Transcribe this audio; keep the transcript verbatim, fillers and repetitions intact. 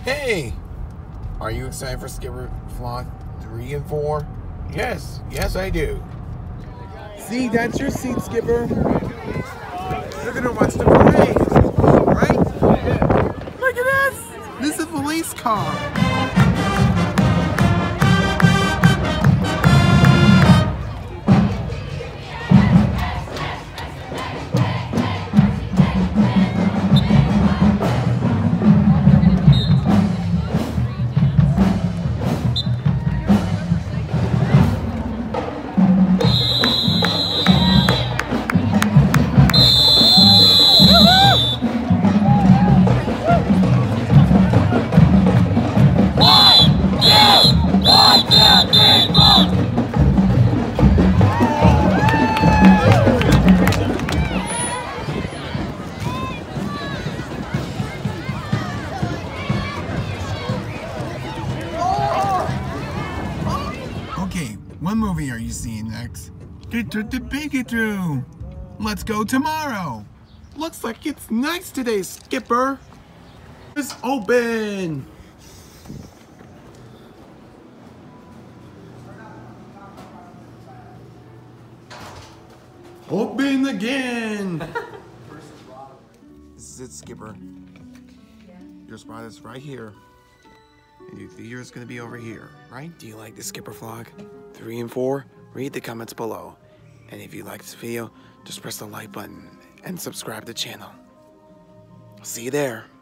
Hey! Are you excited for Skipper Vlog three and four? Yes, yes I do. See, that's your seat, Skipper. You're gonna watch the parade, right? Look at this! This is a police car. Okay, what movie are you seeing next? Detective Pikachu! Let's go tomorrow! Looks like it's nice today, Skipper! It's open! Open again! This is it, Skipper. Your spot is right here. And your theater is going to be over here, right? Do you like the Skipper vlog? Three and four? Read the comments below. And if you like this video, just press the like button and subscribe to the channel. I'll see you there.